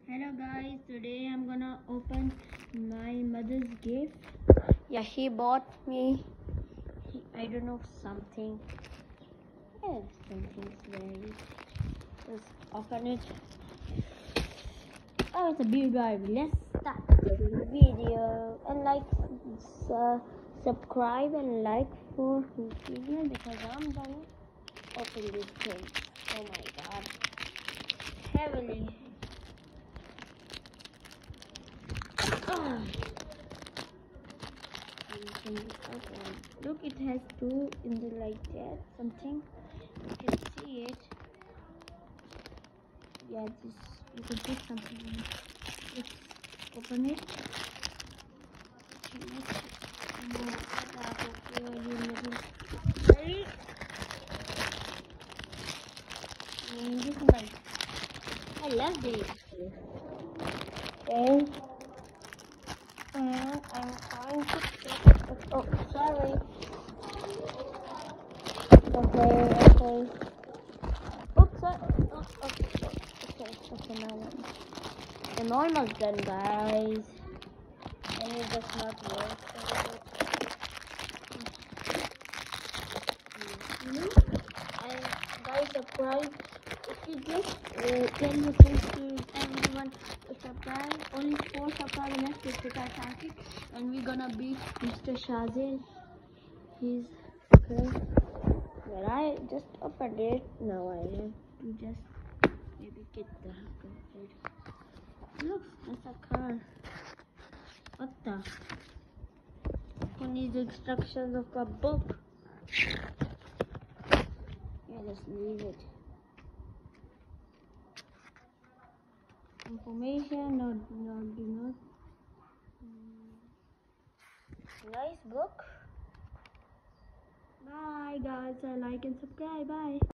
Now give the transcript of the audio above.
Hello guys, today I'm gonna open my mother's gift. Yeah, she bought me, I don't know, something. Yeah, something's very. Let's open it. Oh, it's a beauty. Let's start the video. And subscribe and like for this video because I'm gonna open this thing. Oh my god. Heavily. Ah. Look, it has two in the like that something. You can see it. Yeah, this you can put something in it. Let's open it. This one, I love this. Okay. And I'm trying to get. Oh, sorry. Okay. Oops, sorry. Okay, now I'm almost done, guys. And it does not work. And guys, subscribe. If you just tell your friends to everyone to subscribe. Only 4 subscribers left to Twitter Target, and we're gonna beat Mr. Shazil. He's okay. But I just opened it. Now I have to just maybe get the complete. Look, that's a car. What the? Who needs instructions of a book? Yeah, just leave it. Information, do not. Nice book. Bye guys, like and subscribe. Bye.